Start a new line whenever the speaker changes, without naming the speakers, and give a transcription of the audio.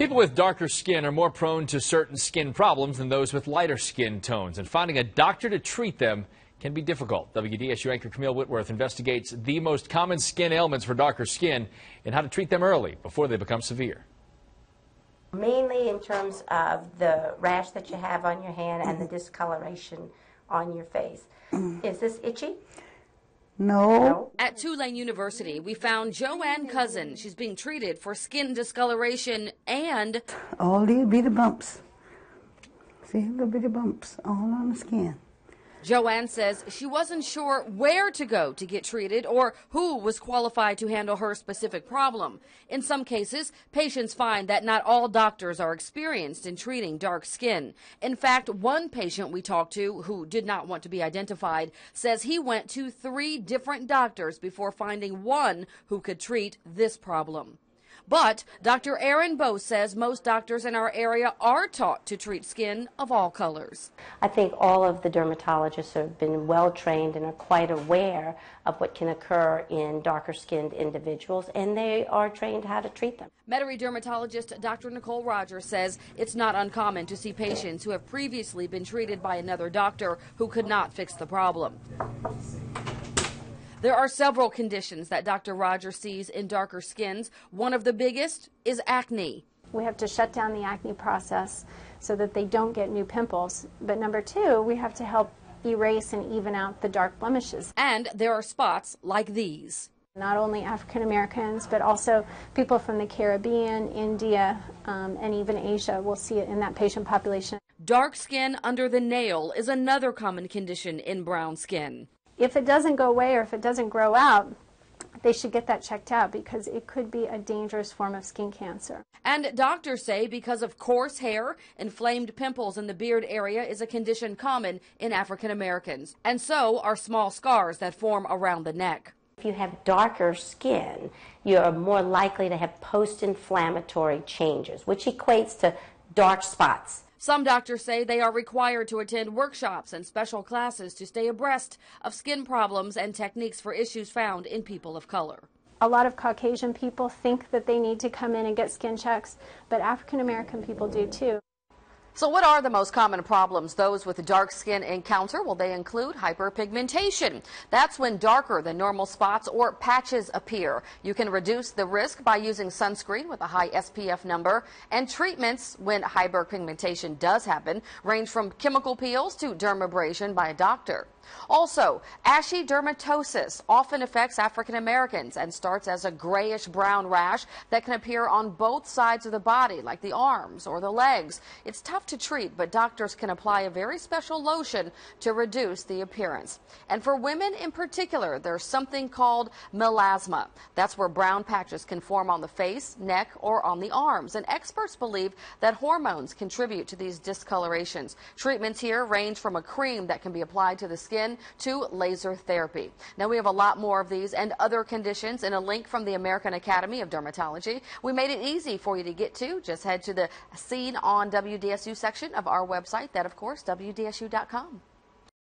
People with darker skin are more prone to certain skin problems than those with lighter skin tones, and finding a doctor to treat them can be difficult. WDSU anchor Camille Whitworth investigates the most common skin ailments for darker skin and how to treat them early before they become severe.
Mainly in terms of the rash that you have on your hand and the discoloration on your face. Is this itchy?
No.
At Tulane University, we found Joanne Cousin. She's being treated for skin discoloration and
all these bitty bumps. See, little bitty bumps all on the skin.
Joanne says she wasn't sure where to go to get treated or who was qualified to handle her specific problem. In some cases, patients find that not all doctors are experienced in treating dark skin. In fact, one patient we talked to, who did not want to be identified, says he went to 3 different doctors before finding one who could treat this problem. But Dr. Aaron Bose says most doctors in our area are taught to treat skin of all colors.
I think all of the dermatologists have been well trained and are quite aware of what can occur in darker skinned individuals, and they are trained how to treat them.
Metairie dermatologist Dr. Nicole Rogers says it's not uncommon to see patients who have previously been treated by another doctor who could not fix the problem. There are several conditions that Dr. Rogers sees in darker skins. One of the biggest is acne.
We have to shut down the acne process so that they don't get new pimples. But number 2, we have to help erase and even out the dark blemishes.
And there are spots like these.
Not only African Americans, but also people from the Caribbean, India, and even Asia will see it in that patient population.
Dark skin under the nail is another common condition in brown skin.
If it doesn't go away or if it doesn't grow out, they should get that checked out because it could be a dangerous form of skin cancer.
And doctors say because of coarse hair, inflamed pimples in the beard area is a condition common in African Americans. And so are small scars that form around the neck.
If you have darker skin, you're more likely to have post-inflammatory changes, which equates to dark spots.
Some doctors say they are required to attend workshops and special classes to stay abreast of skin problems and techniques for issues found in people of color.
A lot of Caucasian people think that they need to come in and get skin checks, but African American people do too.
So what are the most common problems those with dark skin encounter? Well, they include hyperpigmentation. That's when darker than normal spots or patches appear. You can reduce the risk by using sunscreen with a high SPF number. And treatments when hyperpigmentation does happen range from chemical peels to dermabrasion by a doctor. Also, ashy dermatosis often affects African Americans and starts as a grayish-brown rash that can appear on both sides of the body, like the arms or the legs. It's tough to treat, but doctors can apply a very special lotion to reduce the appearance. And for women in particular, there's something called melasma. That's where brown patches can form on the face, neck, or on the arms. And experts believe that hormones contribute to these discolorations. Treatments here range from a cream that can be applied to the skin to laser therapy. Now, we have a lot more of these and other conditions in a link from the American Academy of Dermatology. We made it easy for you to get to. Just head to the Seen on WDSU section of our website. That, of course, WDSU.com.